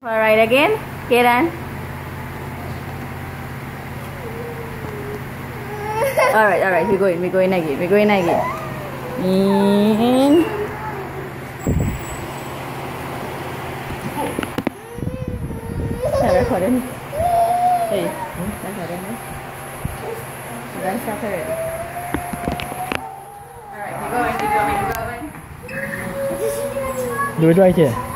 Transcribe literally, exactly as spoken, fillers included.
Alright, again, Kaiden. Alright, alright, we're going, we're going again, we're going again. In. Hey, record it. Hey, record it. Then stop already. Alright, we're going, we're going, we're going. Do it right here.